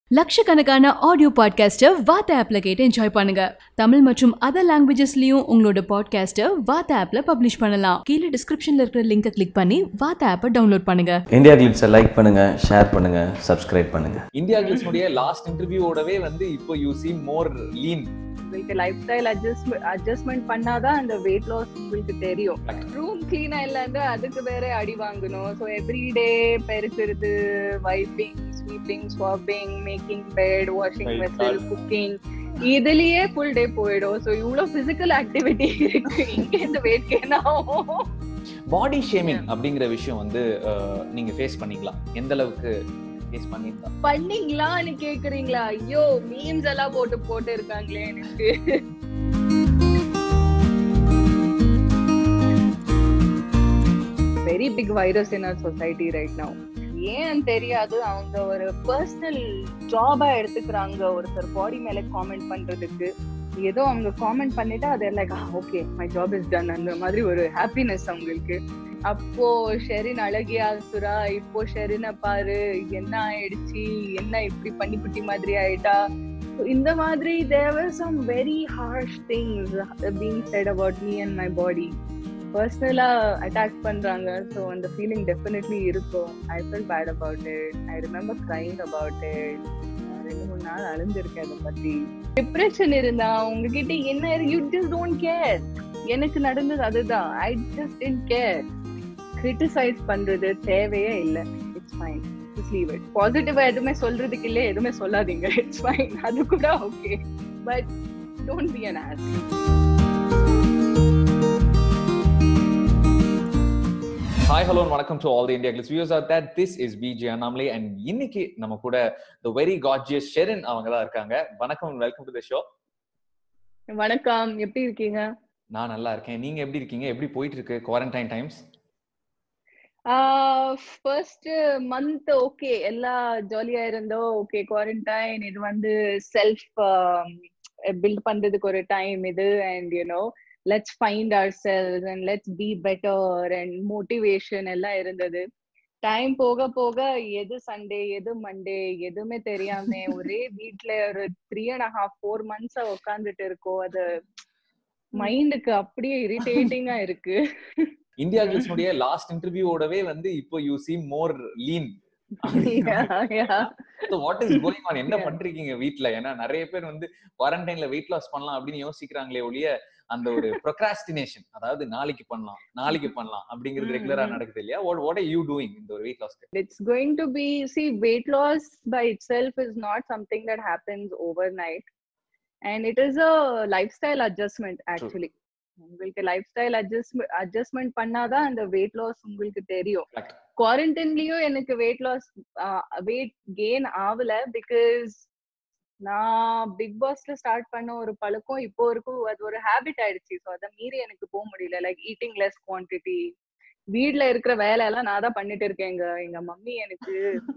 லட்சக்கணக்கான ஆடியோ பாட்காஸ்ட்டை வாத்த ஆப்ல கேட்டு என்ஜாய் பண்ணுங்க. தமிழ் மற்றும் அதர் லாங்குவேஜஸ்லயும் உங்களோட பாட்காஸ்ட்டை வாத்த ஆப்ல பப்ளிஷ் பண்ணலாம். கீழே டிஸ்கிரிப்ஷன்ல இருக்கிற லிங்கை கிளிக் பண்ணி வாத்த ஆப்பை டவுன்லோட் பண்ணுங்க. இந்தியா கிளிட்ஸை லைக் பண்ணுங்க, ஷேர் பண்ணுங்க, சப்ஸ்கிரைப் பண்ணுங்க. இந்தியா கிளிட்ஸ்னுடைய லாஸ்ட் இன்டர்வியூவோடவே இப்போ யூ சீ மோர் லீன். உங்களுக்கு லைஃப் ஸ்டைல் அட்ஜஸ்ட்மெண்ட் பண்ணாதான் அந்த வெயிட் லாஸ் உங்களுக்கு தெரியும். ரூம் கிளீனா இல்லைன்னா அதுக்கு வேற அடி வாங்கணும். ஸோ எவ்ரிடே பெருக்கிறது, wiping, sweeping, swabbing, making bed, washing vessel, cooking, இதுலயே ஃபுல் டே போயிடும். ஸோ இவ்வளவு பிசிக்கல் ஆக்டிவிட்டி இருக்கு. இங்க இந்த வெயிட் கெயின் ஆகும். பாடி ஷேமிங் அப்படிங்கிற விஷயம் நீங்க ஃபேஸ் பண்ணீங்களா? எந்த அளவுக்கு பண்ணீங்களான்னு கேக்குறீங்களா? ஐயோ, மீம்ஸ் எல்லாம் போட்டு இருக்காங்களே. எனக்கு very big virus in our society right now. ஏன் தெரியாது, அவங்க ஒரு பர்சனல் ஜாபா எடுத்துக்கிறாங்க ஒருத்தர் பாடி மேல காமெண்ட் பண்றதுக்கு. ஏதோ அவங்க காமெண்ட் பண்ணிட்டா அது like okay my job is done, அந்த மாதிரி ஒரு ஹாப்பினஸ் அவங்களுக்கு. அப்போ ஷெரின் அழகியா சுரா, இப்போ ஷெரினை பாரு என்ன ஆயிடுச்சு, என்ன இப்படி பண்ணிப்புட்டி மாதிரி ஆயிட்டா. இந்த மாதிரி there were some very harsh things being said about me and my body. பர்சனலா அட்டாக் பண்றாங்க. ஸோ அந்த ஃபீலிங் டெஃபினெட்லி இருக்கும். I felt bad about it. I remember crying about it. 2-3 நாள் அழுந்திருக்கேன் அதை பத்தி. டிப்ரெஷன் இருந்தா உங்ககிட்ட என்ன, you just don't care. எனக்கு நடந்தது அதுதான். I just didn't care. Criticise பண்றது தேவையே இல்லை. It's fine, just leave it. பாசிட்டிவா எதுவுமே சொல்றதுக்கு இல்லை, எதுவுமே சொல்லாதீங்க. இட்ஸ் ஃபைன், அது கூட okay. But don't be an ass. Hi, hello and welcome to all the India Glitz viewers out there. This is BJ Annamalai and இன்னைக்கு நம்ம கூட the very gorgeous Sherin அவங்க தான் இருக்காங்க. வணக்கம், வெல்கம் டு தி ஷோ. வணக்கம், எப்படி இருக்கீங்க? நான் நல்லா இருக்கேன். நீங்க எப்படி இருக்கீங்க? எப்படி போயிட்டு இருக்கு quarantine times? First month okay, எல்லா ஜாலியா இருந்தோம். ஓகே, குவாரண்டைன் இது செல்ஃப் பில்ட் பண்றதுக்கு ஒரு டைம் இது. And let's find ourselves and let's be better and motivation எல்லாம் இருந்தது. டைம் போக போக எது சண்டே எது மண்டே எதுவுமே தெரியாம ஒரே வீட்டுல ஒரு 3.5-4 months உட்காந்துட்டு இருக்கோம். அது மைண்டுக்கு அப்படியே இரிட்டேட்டிங்கா இருக்கு. இந்தியா கிளிட்ஸ்னுடைய லாஸ்ட் இன்டர்வியூவோடவே இப்போ you see more lean. What is going on? என்ன பண்றீங்க வீட்ல? ஏன்னா நிறைய பேர் குவாரண்டைன்ல வெயிட் லாஸ் பண்ணலாம் அப்படின்னு யோசிக்கிறாங்களே ஒழிய அந்த ஒரு ப்ரோக்ராஸ்டினேஷன், அதாவது நாளைக்கு பண்ணலாம் அப்படிங்கிறது ரெகுலரா நடக்குது இல்லையா? what are you doing இந்த ஒரு weight loss? It's going to be, see, weight loss by itself is not something that happens overnight, and it is a lifestyle adjustment actually. உங்களுக்கு லைஃப் ஸ்டைல் அட்ஜஸ்ட்மெண்ட் பண்ணாதான் அந்த weight loss உங்களுக்கு தெரியும். குவாரண்டைன்லயும் எனக்கு weight gain ஆகல. Because நான் Bigg பாஸ்ல ஸ்டார்ட் பண்ண ஒரு பழக்கம் இப்போ இருக்கும், அது ஒரு ஹேபிட் ஆயிடுச்சு. ஸோ அதை மீறி எனக்கு போக முடியல. லைக் ஈட்டிங் லெஸ் குவான்டிட்டி, வீட்ல இருக்கிற வேலை எல்லாம் நான் தான் பண்ணிட்டு இருக்கேன். எங்க மம்மி எனக்கு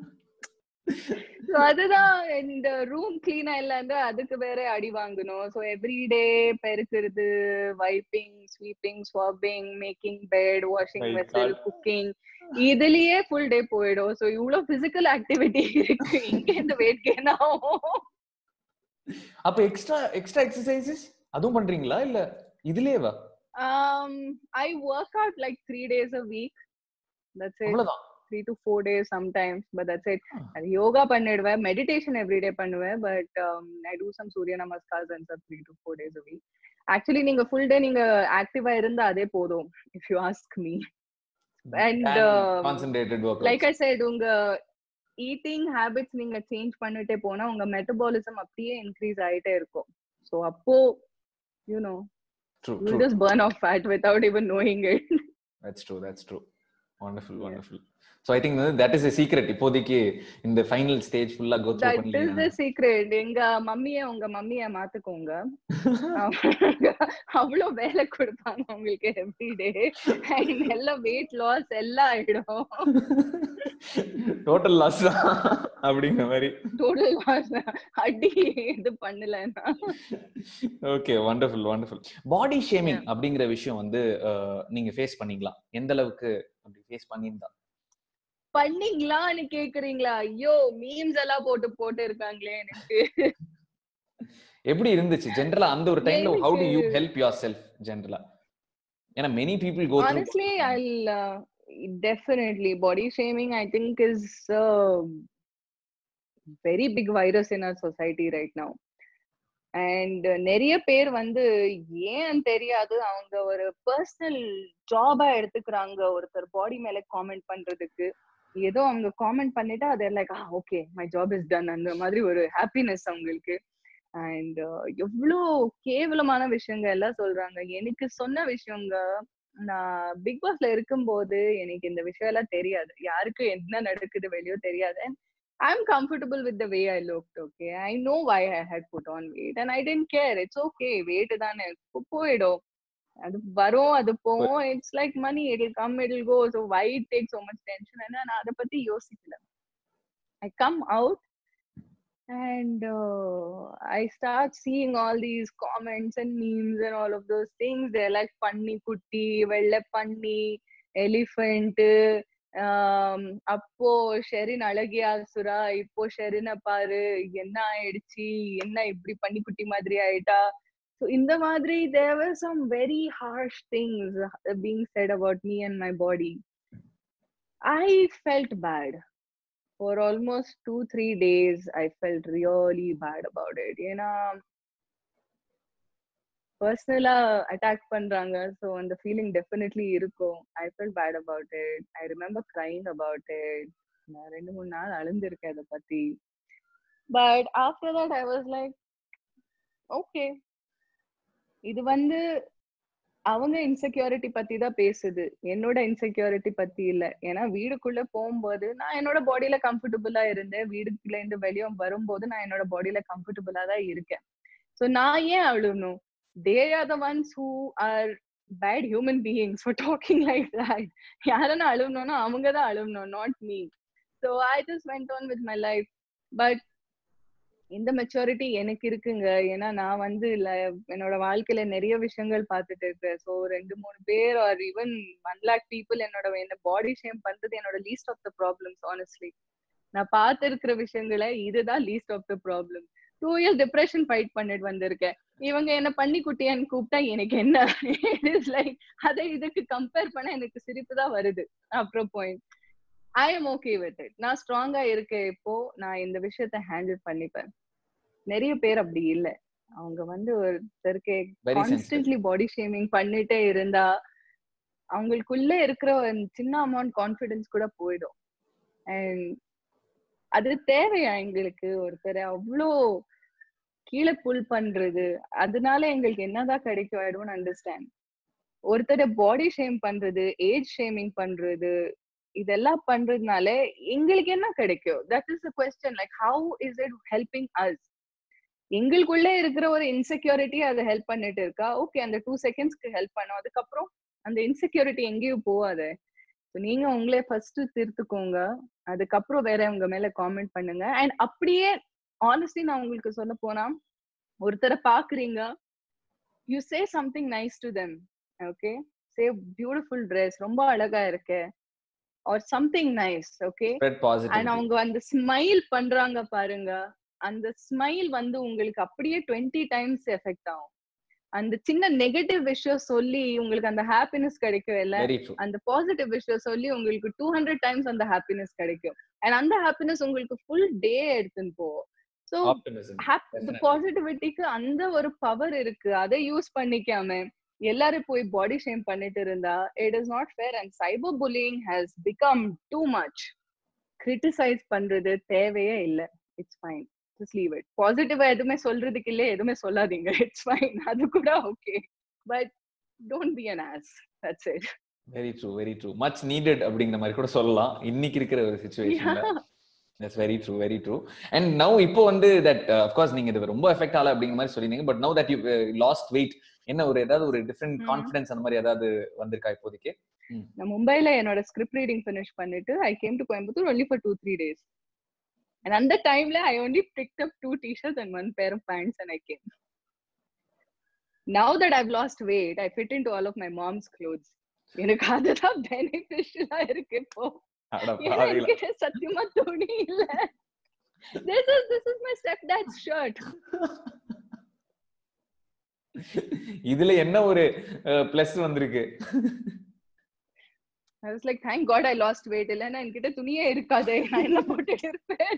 அதுதான், இந்த ரூம் கிளீனா இல்லைன்னா அதுக்கு வேற அடி வாங்கணும். ஸோ எவ்ரிடே பெருக்கிறது, wiping, sweeping, swabbing, making bed, washing vessel, cooking, இதுலயே ஃபுல் டே போயிடும். ஸோ இவ்வளவு பிசிக்கல் ஆக்டிவிட்டி இருக்கு. இங்க இந்த வெயிட் கெயின் ஆகும். அப்ப எக்ஸ்ட்ரா எக்ஸசைசஸ் அதுவும் பண்றீங்களா இல்ல இதுலயேவா? I work out like 3 days a week. That's it. அவ்வளவுதான். 3 to 4 days sometimes, but that's it. And yoga பண்ணிடுவேன், meditation every day பண்ணுவேன், but I do some surya namaskars and stuff 3 to 4 days a week. Actually நீங்க full day நீங்க ஆக்டிவா இருந்தா அதே போதும், if you ask me. And concentrated workouts, like I said, உங்க eating habits நீங்க change பண்ணிட்டே போனா உங்க மெட்டபாலிசம் அப்படியே இன்க்ரீஸ் ஆயிட்டே இருக்கும். சோ அப்போ you just burn off fat without even knowing it. That's true. Wonderful. So I think that is a secret. இப்போதைக்கு இந்த ஃபைனல் ஸ்டேஜ் ஃபுல்லா கோ த்ரூ பண்ணீங்க. That is the secret. எங்க உங்க மம்மியை மாத்துக்கோங்க. அவ்வளோ வேலை கொடுப்பாங்க உங்களுக்கு எவ்ரிடே. அண்ட் எல்லாம் வெயிட் லாஸ் எல்லாம் ஆயிடும். டோட்டல் லாஸ் அப்படிங்கிற மாதிரி. டோட்டல் லாஸ், அடி இது பண்ணலன்னா. Okay, wonderful. பாடி ஷேமிங் அப்படிங்கிற விஷயம் நீங்க ஃபேஸ் பண்ணீங்களா? எந்த அளவுக்கு அப்படி ஃபேஸ் பண்ணியிருந்தா? பண்ணீங்களான்னு கேக்குறீங்களா? ஐயோ மீம்ஸ் எல்லாம் போட்டு இருக்காங்களே எனக்கு. எப்படி இருந்துச்சு ஜெனரலா அந்த ஒரு டைம்ல? ஹவ் எனக்கு டு யூ ஹெல்ப் யுவர்செல்ஃப் ஜெனரலா? ஏன்னா many people go through. honestly I'll definitely body shaming I think is a very big virus in our society right now. And நிறைய பேர் வந்து ஏன் தெரியாது அவங்க ஒரு பர்சனல் ஜாபா எடுத்துக்கிறாங்க ஒருத்தர் பாடி மேல காமெண்ட் பண்றதுக்கு. ஏதோ அவங்க காமெண்ட் பண்ணிட்டா அது like okay my job is done அந்த மாதிரி ஒரு ஹாப்பினஸ் அவங்களுக்கு. அண்ட் எவ்வளோ கேவலமான விஷயங்கள் எல்லாம் சொல்றாங்க. எனக்கு சொன்ன விஷயங்க, நான் பிக் பாஸ்ல இருக்கும்போது எனக்கு இந்த விஷயம் எல்லாம் தெரியாது, யாருக்கு என்ன நடக்குது வெளியோ தெரியாது. I'm comfortable with the way I looked, okay? I know why I had put on weight and I didn't care. It's okay. Weight தானே போயிடும், அது வரும் அது போகும். It's like money, it'll come, it'll go. So why it take so much tension? And நான் அதை பத்தி யோசிக்கல. I come out and I start seeing all these comments and memes and all of those things. They're like panni kutti, vella panni, elephant. அப்போ ஷெரின் அழகியா சுரா, இப்போ ஷெரினை பாரு என்ன ஆயிடுச்சு, என்ன இப்படி பன்னிக்குட்டி மாதிரி ஆயிட்டா. So இந்த மாதிரி there were some very harsh things being said about me and my body. I felt bad for almost 2-3 days. I felt really bad about it. ஏன்னா பர்சனலா அட்டாக் பண்றாங்க, ஸோ அந்த ஃபீலிங் டெஃபினெட்லி இருக்கும். I felt bad about it. I remember crying about it. நான் 2-3 நாள் அழுந்திருக்கேன் அதை பத்தி. But after that I was like okay, இது வந்து அவங்க இன்செக்யூரிட்டி பத்தி தான் பேசுது, என்னோட இன்செக்யூரிட்டி பத்தி இல்ல. ஏன்னா வீடுக்குள்ள போகும்போது நான் என்னோட பாடியில கம்ஃபர்டபுளா இருந்தேன், வீடுக்குள்ள இருந்து வெளியே வரும்போது நான் என்னோட பாடியில கம்ஃபர்டபுளா தான் இருக்கேன். ஸோ நான் ஏன் அழுவணும்? They are the ones who are bad human beings for talking like that. யாரனா அழுவணும்னா அவங்க தான் அழுவணும், not me. So I just went on with my life. But இந்த மெச்சூரிட்டி எனக்கு இருக்குங்க. ஏன்னா நான் வந்து என்னோட வாழ்க்கையில நிறைய விஷயங்கள் பார்த்துட்டு இருக்கேன். ஸோ 2-3 பேர் ஆர் ஈவன் 1 lakh people என்ன பாடி ஷேம் பண்றது என்னோட least of the problems. Honestly நான் பார்த்து இருக்கிற விஷயங்களை இதுதான் least of the problem. 2 years depression fight பண்ணிட்டு வந்திருக்கேன். இவங்க என்ன பண்ணி குட்டியான்னு கூப்பிட்டா எனக்கு என்ன லைக் அதை இதுக்கு கம்பேர் பண்ண எனக்கு சிரிப்பு தான் வருது. அப்புறம் point I am okay with it. நான் ஸ்ட்ராங்கா இருக்கேன் இப்போ, நான் இந்த விஷயத்த ஹேண்டில் பண்ணிப்பேன். நிறைய பேர் அப்படி இல்ல, அவங்க வந்து ஒருத்தருக்கு கான்ஸ்டன்ட்லி பாடி ஷேமிங் பண்ணிட்டே இருந்தா அவங்களுக்குள்ள இருக்கிற சின்ன அமௌண்ட் கான்ஃபிடன்ஸ் கூட போயிடும். அண்ட் அது தேவையா எங்களுக்கு ஒருத்தர் அவ்வளோ கீழே புல் பண்றது? அதனால எங்களுக்கு என்னதான் கிடைக்கும்? I don't understand. ஒருத்தரை பாடி ஷேம் பண்றது, ஏஜ் ஷேமிங் பண்றது, இதெல்லாம் பண்றதுனால எங்களுக்கு என்ன கிடைக்கும்? That is the question. Like how is it helping us? எங்களுக்குள்ள இருக்கிற ஒரு இன்செக்யூரிட்டி அதை ஹெல்ப் பண்ணிட்டு இருக்கா? ஓகே, அந்த 2 செகண்ட்ஸ்க்கு ஹெல்ப் பண்ணும், அதுக்கப்புறம் அந்த இன்செக்யூரிட்டி எங்கேயும் போகாது. நீங்க உங்களே ஃபர்ஸ்ட் திருத்துக்கோங்க, அதுக்கப்புறம் வேற உங்க மேல காமெண்ட் பண்ணுங்க. அண்ட் அப்படியே ஆனஸ்ட்லி நான் உங்களுக்கு சொல்ல போனா, ஒருத்தரை பாக்குறீங்க, you say something nice to them. Okay, say beautiful dress, ரொம்ப அழகா இருக்கு, or something nice. Okay, and அவங்க அந்த ஸ்மைல் பண்றாங்க பாருங்க, அந்த ஸ்மைல் வந்து உங்களுக்கு அப்படியே 20 times எஃபெக்ட் ஆகும். அந்த சின்ன நெகட்டிவ் விஷயம் சொல்லி உங்களுக்கு அந்த ஹாப்பினஸ் கிடைக்கும் இல்ல, அந்த பாசிட்டிவ் விஷயம் சொல்லி உங்களுக்கு 200 times அந்த ஹாப்பினஸ் கிடைக்கும். அண்ட் அந்த ஹாப்பினஸ் உங்களுக்கு ஃபுல் டே எடுத்துன்னு போகும். சோ பாசிட்டிவிட்டிக்கு அந்த ஒரு பவர் இருக்கு. அதை யூஸ் பண்ணிக்காம எல்லாரும் போய் பாடி ஷேம் பண்ணிட்டு இருந்தா it is not fair. And cyber bullying has become too much. Criticise பண்றது தேவையே இல்லை. It's fine, just leave it. பாசிட்டிவா எதுவுமே சொல்றதுக்கு இல்ல, எதுவுமே சொல்லாதீங்க, இட்ஸ் ஃபைன், அது கூட okay. But don't be an ass, that's it. Very true, very true. Much needed அப்படிங்கிற மாதிரி கூட சொல்லலாம் இன்னைக்கு இருக்கிற ஒரு சிச்சுவேஷன்ல. That's very true, very true. And now இப்போ வந்து that of course நீங்க இது ரொம்ப எஃபெக்ட் ஆல அப்படிங்கிற மாதிரி சொல்லிருந்தீங்க. But now that you lost weight, என்ன ஒரு ஏதாவது ஒரு டிஃபரண்ட் கான்ஃபிடன்ஸ் அந்த மாதிரி ஏதாவது வந்திருக்கா இப்போதைக்கு? நான் மும்பைல என்னோட ஸ்கிரிப்ட் ரீடிங் ஃபினிஷ் பண்ணிட்டு I came to Coimbatore only for 2-3 days. And at that time I only picked up 2 t-shirts and 1 pair of pants and I came. Now that I've lost weight, I fit into all of my mom's clothes. எனக்கு அதுதான் பெனிஃபிஷியலா இருக்கு இப்போ. அட ஏன்னா பாவிகளா. என்கிட்ட சத்தியமா துணி இல்ல. This is my stepdad's shirt. இதுல என்ன ஒரு பிளஸ் வந்திருக்கு? I was like, thank God I lost weight. இல்லன்னா என்கிட்ட துணியே இருக்காதே, நான் என்ன போட்டுட்டு இருப்பேன்.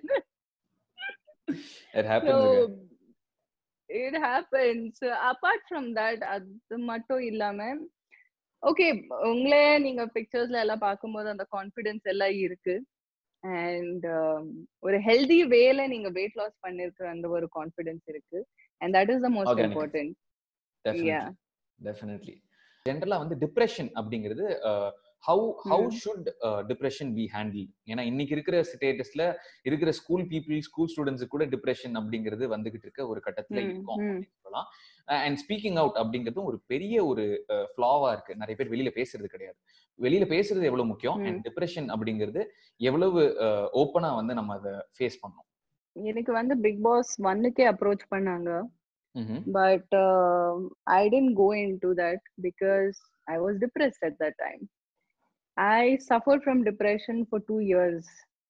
It So happens. it happens. Apart from that, அது மட்டும் இல்லாம ஓகே, உங்களே நீங்க பிக்சர்ஸ்ல எல்லாம் பார்க்கும்போது அந்த கான்ஃபிடன்ஸ் எல்லாம் இருக்கு. அண்ட் ஒரு ஹெல்தி வேல நீங்க வெயிட் லாஸ் பண்ணிருக்கிற அந்த ஒரு கான்ஃபிடன்ஸ் இருக்கு. And that is the most Organic. Important. Yeah. Definitely. ஜென்ரலா வந்து டிப்ரெஷன் அப்படிங்கிறது how should depression be handle? ஏன்னா இன்னைக்கு இருக்கிற ஸ்டேட்டஸ்ல இருக்கிற ஸ்கூல் ஸ்டூடெண்ட்ஸ் கூட டிப்ரெஷன் அப்படிங்கிறது வந்துகிட்டு இருக்க ஒரு கட்டத்துல இருக்கும் அப்படின்னு சொல்லலாம். அண்ட் ஸ்பீக்கிங் அவுட் அப்படிங்கிறது ஒரு பெரிய ஒரு ஃபிளாவா இருக்கு. நிறைய பேர் வெளியில பேசுறது கிடையாது. வெளியில பேசுறது எவ்வளவு முக்கியம், அண்ட் டிப்ரெஷன் அப்படிங்கிறது எவ்வளவு ஓப்பனா வந்து நம்ம அதை ஃபேஸ் பண்ணோம். எனக்கு வந்து பிக் பாஸ் 1க்கே அப்ரோச் பண்ணாங்க. But I didn't go into that because I was depressed at that time. I suffered from depression for 2 years.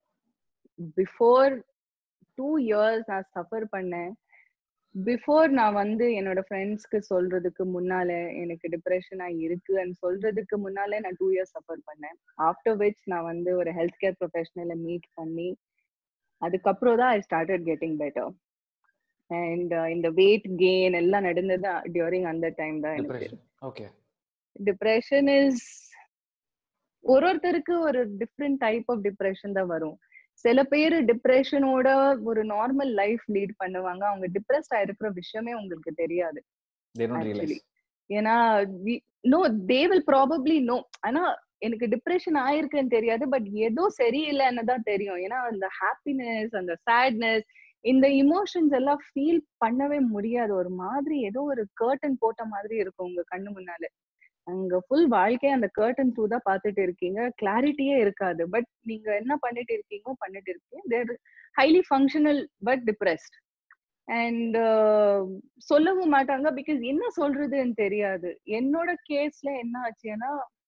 Before 2 years நான் சஃபர் பண்ணேன். பிஃபோர் நான் வந்து என்னோட ஃப்ரெண்ட்ஸ்க்கு சொல்றதுக்கு முன்னால எனக்கு டிப்ரெஷனா இருக்கு and சொல்றதுக்கு முன்னாலே நான் 2 years சஃபர் பண்ணேன். ஆஃப்டர் விச் நான் வந்து ஒரு ஹெல்த் கேர் ப்ரொஃபஷனலை மீட் பண்ணி அதுக்கப்புறம் தான் I started getting better. And இந்த வெயிட் கெயின் எல்லாம் நடந்தது டியூரிங் அந்த டைம் தான் எனக்கு. ஓகே. டிப்ரெஷன் இஸ் ஒருத்தருக்கு ஒரு டிஃப்ரெண்ட் டைப் ஆஃப் டிப்ரெஷன் தான் வரும். சில பேர் டிப்ரெஷனோட ஒரு நார்மல் லைஃப் லீட் பண்ணுவாங்க. அவங்க டிப்ரெஸ்ட் ஆயிருக்கிற விஷயமே உங்களுக்கு தெரியாது ஆக்சுவலி. ஏன்னா no they will probably know. ஆனா எனக்கு டிப்ரெஷன் ஆயிருக்குன்னு தெரியாது, பட் ஏதோ சரியில்லைன்னு தான் தெரியும். ஏன்னா அந்த ஹாப்பினஸ், அந்த சேட்னஸ், இந்த இமோஷன்ஸ் எல்லாம் ஃபீல் பண்ணவே முடியாது. ஒரு மாதிரி ஏதோ ஒரு கர்டன் போட்ட மாதிரி இருக்கும் உங்க கண்ணு முன்னால. அங்க ஃபுல் வாழ்க்கையை அந்த கர்டன் த்ரூ தான் பார்த்துட்டு இருக்கீங்க. கிளாரிட்டியே இருக்காது. பட் நீங்க என்ன பண்ணிட்டு இருக்கீங்க they're highly functional but depressed. And சொல்லவும் மாட்டாங்க பிகாஸ் என்ன சொல்றதுன்னு தெரியாது. என்னோட கேஸ்ல என்ன ஆச்சுன்னா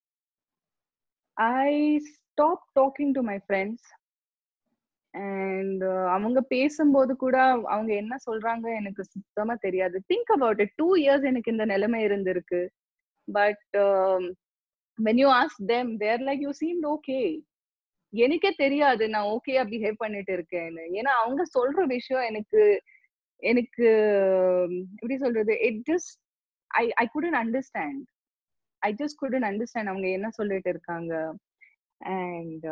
I stop talking to my friends. And அவங்க பேசும்போது கூட அவங்க என்ன சொல்றாங்க எனக்கு சுத்தமா தெரியாது. திங்க் அபவுட் இட், 2 years எனக்கு இந்த நிலைமை இருந்திருக்கு. But when you ask them, they're like, you seemed okay. எனக்கே தெரியாது நான் ஓகேயா பிஹேவ் பண்ணிட்டு இருக்கேன்னு. ஏன்னா அவங்க சொல்ற விஷயம் எனக்கு எப்படி சொல்றது, it just I couldn't understand. I just couldn't understand அவங்க என்ன சொல்லிட்டு இருக்காங்க அண்ட்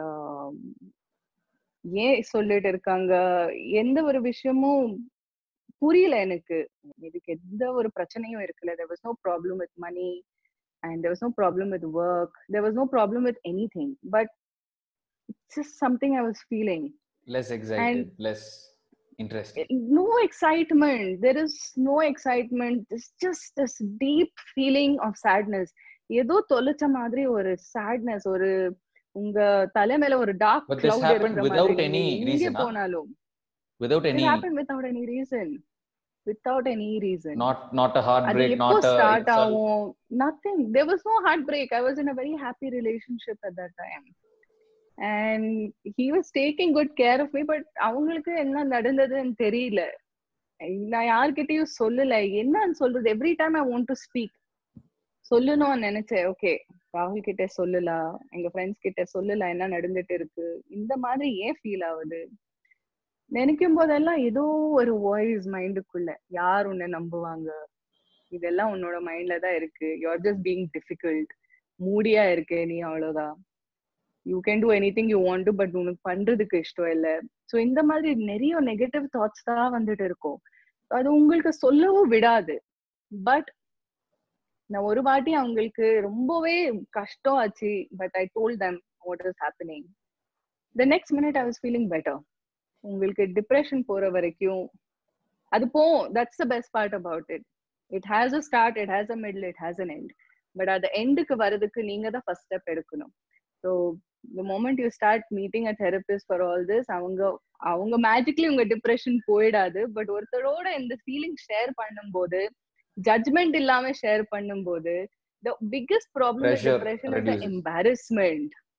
ஏன் சொல்லிட்டு இருக்காங்க, எந்த ஒரு விஷயமும் புரியல எனக்கு. இதுக்கு எந்த ஒரு பிரச்சனையும் இருக்குல்ல. there was no problem with money and there was no problem with work, there was no problem with anything, but it's just something I was feeling. Less excited, less interested. No excitement, there is no excitement. It's just this deep feeling of sadness. ஏதோ தொலைச்ச மாதிரி ஒரு sadness, ஒரு உங்க தலை மேல ஒரு dark cloud happened without any reason. போனாலும் Without any. It happened without any reason. Without any reason. Not a heartbreak, not a start ஆகும். Nothing. There was no heartbreak. I was in a very happy relationship at that time. And he was taking good care of me. But அவங்களுக்கு என்ன நடந்ததுன்னு தெரியல. நான் யார்கிட்டயும் சொல்லல. என்னன்னு சொல்றது, every time I want to speak சொல்லணும்னு நினைச்சேன். ஓகே, ராகுல் கிட்ட சொல்லலாம், எங்க ஃப்ரெண்ட்ஸ் கிட்ட சொல்லலாம் என்ன நடந்துட்டு இருக்கு, இந்த மாதிரி ஏன் ஃபீல் ஆகுது நினைக்கும் போதெல்லாம் ஏதோ ஒரு வாய்ஸ் மைண்டுக்குள்ள, யார் உன்னை நம்புவாங்க, இதெல்லாம் உன்னோட மைண்ட்ல தான் இருக்கு, யூஆர் ஜஸ்ட் பீயிங் டிஃபிகல்ட், மூடியா இருக்கு நீ, அவ்வளவுதான், you can do anything you want to, but உனக்கு பண்றதுக்கு இஷ்டம் இல்லை. ஸோ இந்த மாதிரி நிறைய நெகட்டிவ் தாட்ஸ் தான் வந்துட்டு இருக்கும். அது உங்களுக்கு சொல்லவும் விடாது. பட் நான் ஒரு வாட்டி அவங்களுக்கு ரொம்பவே கஷ்டம் ஆச்சு. But I told them what is happening. The next minute I was feeling better. உங்களுக்கு டிப்ரெஷன் போற வரைக்கும் அது போகும். That's the best part about it. It has a start, it has a middle, it has an end. But at the endக்கு வரதுக்கு நீங்க தான் first step எடுக்கணும். So the moment you start meeting a therapist for all this, அவங்க magically உங்க depression போயிடாது. But ஒருத்தரோட இந்த feeling share பண்ணும்போது, ஜட்ஜ்மெண்ட் இல்லாம ஷேர் பண்ணும்போது, the biggest problem with depression is the embarrassment.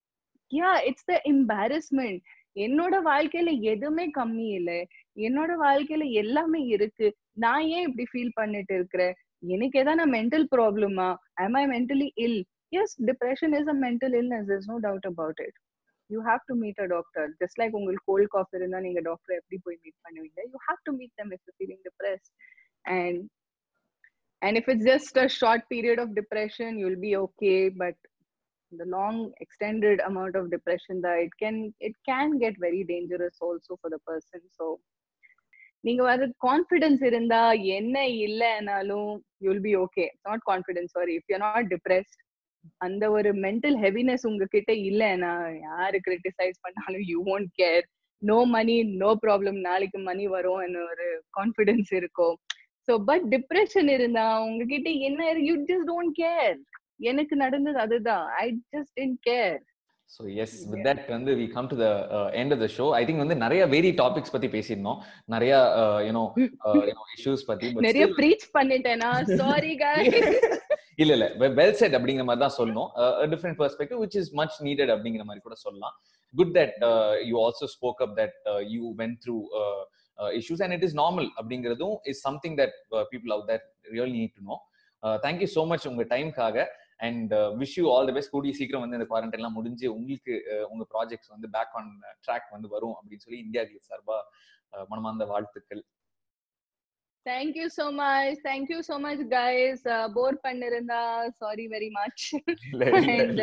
It's the embarrassment. என்னோட வாழ்க்கையில எதுவுமே கம்மி இல்ல, என்னோட வாழ்க்கையில எல்லாமே இருக்கு, நான் ஏன் இப்படி ஃபீல் பண்ணிட்டு இருக்கிறேன்? எனக்கு ஏதாவது மென்டல் ப்ராப்ளமா? am I mentally ill? Yes, depression is a mental illness, there's no doubt about it. You have to meet a doctor. Just like உங்களுக்கு cold cough இருந்தா நீங்க டாக்டர் எப்படி போய் மீட் பண்ணுவீங்க? You have to meet them if you're feeling depressed. and and if it's just a short period of depression, you'll be okay. But the long extended amount of depression, that it can get very dangerous also for the person. So நீங்க வந்து confidence இருந்தா என்ன இல்லைனாலும் you'll be okay. Not confidence, sorry, if you're not depressed, அந்த ஒரு mental heaviness உங்ககிட்ட இல்லைன்னா யாரு கிரிட்டிசைஸ் பண்ணாலும் you won't care. No money no problem, நாளைக்கு மணி வரும் ஒரு கான்ஃபிடன்ஸ் இருக்கும். ஸோ பட் டிப்ரெஷன் இருந்தா உங்ககிட்ட என்ன யூ ஜஸ்ட் டோன்ட் கேர். எனக்கு நடந்தது அதுதான். I just didn't care. So yes, with that வந்து we come to the end of the show. I think வந்து நிறைய வேரி டாபிக்ஸ் பத்தி பேசியிருந்தோம், நிறைய issues பத்தி. நிறைய ப்ரீச் பண்ணிட்டேனா? Sorry guys. இல்ல வெல் செட் அப்படிங்கிற மாதிரி தான் சொல்லணும். a different perspective which is much needed அப்படிங்கிற மாதிரி கூட சொல்லலாம். Good that you also spoke up that you went through issues and it is normal அப்படிங்கிறதும் is something that people out there really need to know. Thank you so much உங்க டைம்காக. And wish you all the best. கூடிய சீக்கிரம் வந்து இந்த quarantine எல்லாம் முடிஞ்சு உங்களுக்கு உங்க ப்ராஜெக்ட்ஸ் வந்து பேக் ஆன் ட்ராக் வந்து வரும் அப்படின்னு சொல்லி இந்தியா கிளிட்ஸ் சார்பா மனமார்ந்த வாழ்த்துக்கள். Thank you so much guys. Bore பண்ணிருந்தா சாரி வெரி மச். And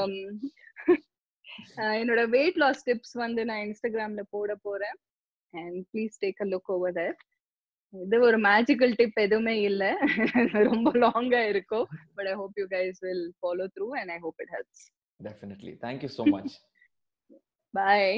என்னோட weight loss tips வந்து நான் இன்ஸ்டாகிராம்ல போட போறேன், and please take a look over there. இது ஒரு மேஜிக்கல் டிப் எதுவுமே இல்ல, ரொம்ப லாங்கா இருக்கும். But I hope you guys will follow through and I hope it helps. Definitely. Thank you so much. Bye.